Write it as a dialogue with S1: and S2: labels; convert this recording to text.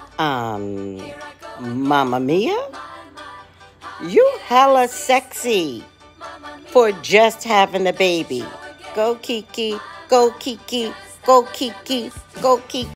S1: Um, Mamma Mia, you hella sexy for just having a baby. Go Kiki, go Kiki, go Kiki, go Kiki.